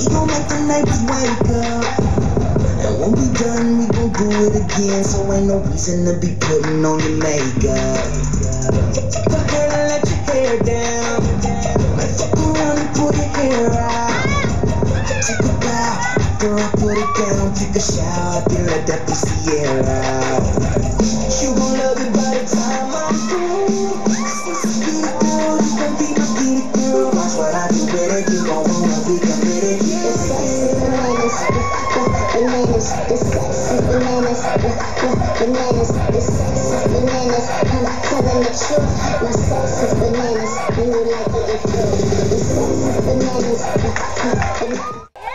We gon' make the neighbors wake up. And when we done, we gon' do it again. So ain't no reason to be putting on your makeup. Go ahead and let your hair down. Like fuck around and pull your hair out. Take a bow, after I put it down. Take a shower, then let that pussy air out. You gon' love it by the time I'm through. Get it, girl, you gon' be my get it, girl. Watch what I do with it, you gon' wanna be committed. The sex is bananas, bananas. The sex is bananas, bananas. The sex is bananas. I'm telling the truth. My sex is bananas, and you like it if you. The sex is bananas, bananas.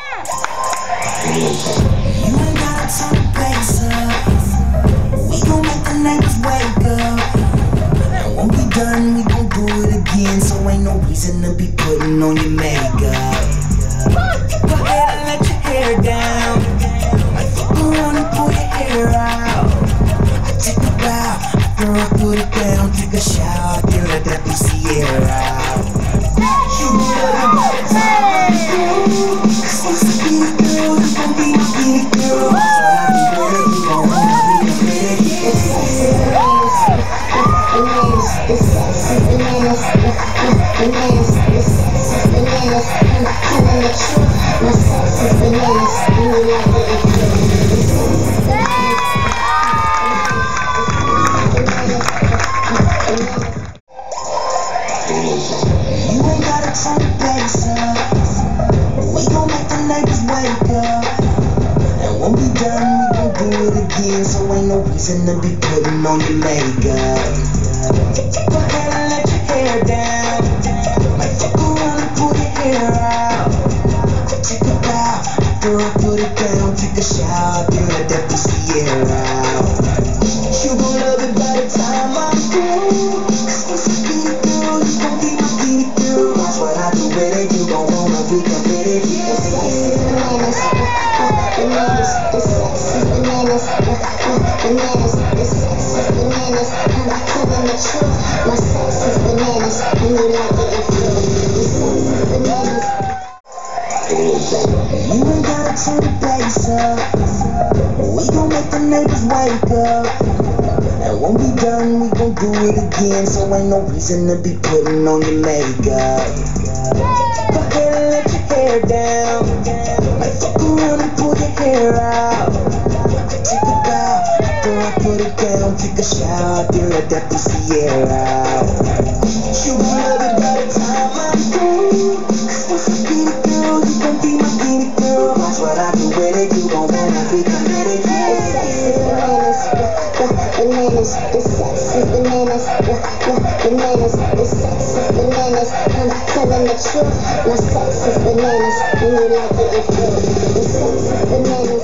You ain't gotta turn the bass up. We gon' make the neighbors wake up. And when we done, we gon' do it again. So ain't no reason to be putting on your makeup. Go ahead and let your hair down. Like fuck around and pull your hair out. I take a bow, after I put it down. Take a shower, then let that pussy air out. You love it by the time I'm through. Cause once I get it, girl, you gon' be my get it, girl. That's what I do with it, you gon' wanna be committed. The sex is bananas, the sex is bananas, bananas. The sex is bananas, I'm telling the truth. My sex is bananas, and you like it if you. The sex is bananas, bananas. You ain't gotta turn the bass up. We gon' make the neighbors wake up. And when we done, we gon' do it again. So ain't no reason to be putting on your makeup. Go ahead and let your hair down. Like fuck around and pull your hair out. I take a bow, after I put it down. Take a shower, then let that pussy air out. You gon' love it by the time I'm through. Cause once I get it, girl, you gon' be my get it, girl. Watch what I do with it, you gon' wanna be committed. The sex is bananas, bananas. The sex is bananas, bananas. The sex is bananas, I'm telling the truth. My sex is bananas, and you like it if you. The sex is bananas. You ain't gotta turn the bass up. We gon' make the neighbors wake up. And when we done, we gon' do it again. So ain't no reason to be putting on your makeup. Go ahead and let your hair down. Like fuck around and pull your hair out. I take a bow, after I put it down. Take a shower, then let that pussy air out. You gon' love it by the time I'm through. Cause once I get it, girl, you gon' be my get it, girl. Watch what I do with it, you gon' wanna be committed. The sex is bananas, bananas. The sex is bananas, bananas. The sex is bananas, I'm telling the truth. My sex is bananas, and you like it if you. The sex is bananas.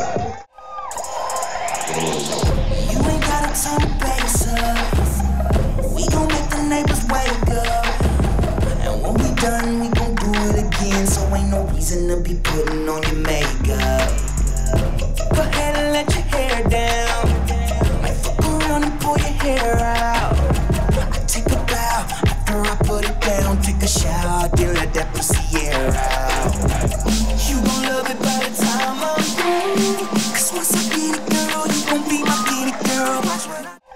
You ain't gotta turn the bass up. We gon' make the neighbors wake up. And when we done, we gon' do it again. So ain't no reason to be putting on your makeup. Go ahead and let your hair down. Like fuck around and pull your hair out. I take a bow, after I put it down. Take a shower, then let that pussy air out. You gon' love it by the time I'm through. Cause once I get it, girl, you gon' be my get it, girl. Watch what I...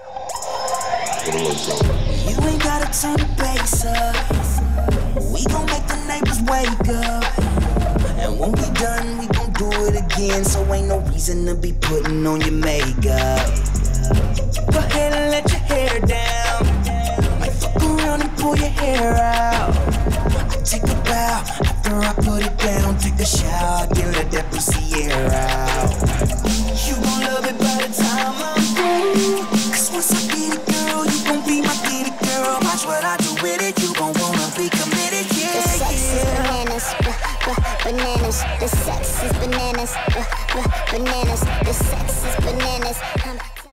You ain't gotta turn the bass up. We gon' make the neighbors wake up. And when we done, we gon' do it again. So ain't no reason to be putting on your makeup. Go ahead and let your hair down. Like fuck around and pull your hair out. I take a bow, after I put it down. Take a shower, then let that pussy air out. You gon' love it by the time I'm through. Cause once I get it, girl, you gon' be my get it, girl. Watch what I do with it, you gon' wanna be committed, yeah. The sex is bananas, bananas. The sex is bananas, bananas. The sex is